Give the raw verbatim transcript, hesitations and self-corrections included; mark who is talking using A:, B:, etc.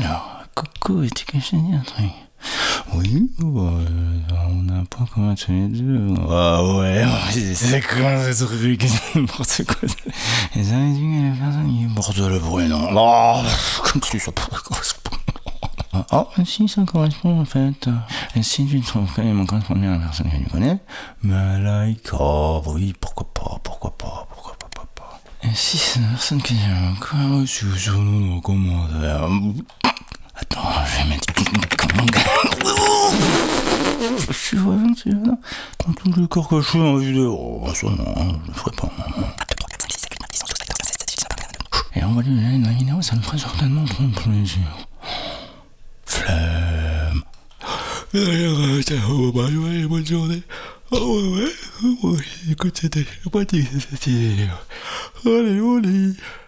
A: Alors, coucou, est-ce que je dis un truc? Oui, bah, on a un point commun tous les deux. Ah ouais, c'est quoi ce truc? N'importe quoi. Et ça veut dire que la personne qui porte le bruit, non? Oh, comme si ça pourrait correspondre. Oh, si ça correspond en fait. Et si tu trouves quand même correspondre à la personne que tu connais, Malaika, oui, pourquoi pas, pourquoi pas, pourquoi pas, pourquoi pas. Et si c'est une personne que j'aime encore, si vous sur nous dans commentaire. Attends, je vais mettre je suis vraiment, c'est là. Quand tout le corps que je suis en vidéo, oh, ça non, je le ferai pas. Et on va lui donner la vidéo, ça me ferait certainement trop plaisir. Flemme. Bonne journée. Oh ouais, ouais, écoute, c'était pas dit, c'était. Allez, allez.